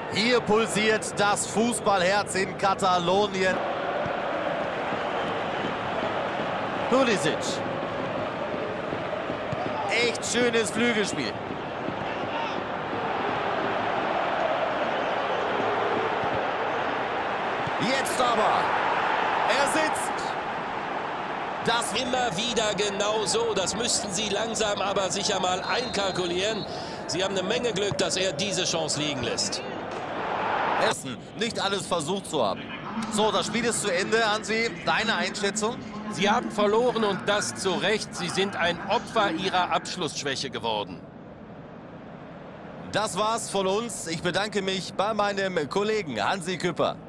Hier pulsiert das Fußballherz in Katalonien. Pulisic. Echt schönes Flügelspiel. Jetzt aber. Er sitzt. Das Immer wieder genau so. Das müssten Sie langsam aber sicher mal einkalkulieren. Sie haben eine Menge Glück, dass er diese Chance liegen lässt. Essen nicht alles versucht zu haben. So, das Spiel ist zu Ende. Hansi, deine Einschätzung? Sie haben verloren und das zu Recht. Sie sind ein Opfer ihrer Abschlussschwäche geworden. Das war's von uns. Ich bedanke mich bei meinem Kollegen Hansi Küpper.